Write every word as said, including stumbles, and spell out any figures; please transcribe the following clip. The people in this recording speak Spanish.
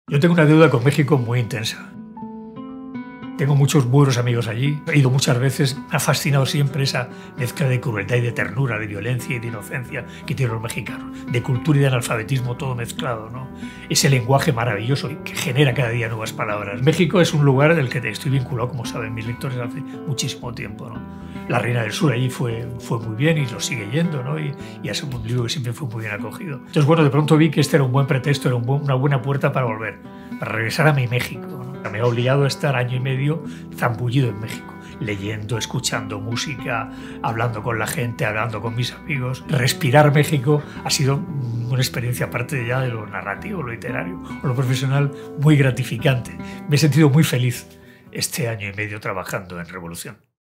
Yo tengo una deuda con México muy intensa. Tengo muchos buenos amigos allí. He ido muchas veces. Me ha fascinado siempre esa mezcla de crueldad y de ternura, de violencia y de inocencia que tienen los mexicanos. De cultura y de analfabetismo todo mezclado, ¿no? Ese lenguaje maravilloso que genera cada día nuevas palabras. México es un lugar del que estoy vinculado, como saben mis lectores, hace muchísimo tiempo, ¿no? La Reina del Sur allí fue, fue muy bien y lo sigue yendo, ¿no? Y, y es un libro que siempre fue muy bien acogido. Entonces, bueno, de pronto vi que este era un buen pretexto, era un buen, una buena puerta para volver, para regresar a mi México, ¿no? Me ha obligado a estar año y medio zambullido en México, leyendo, escuchando música, hablando con la gente, hablando con mis amigos. Respirar México ha sido una experiencia, aparte ya de lo narrativo, lo literario o lo profesional, muy gratificante. Me he sentido muy feliz este año y medio trabajando en Revolución.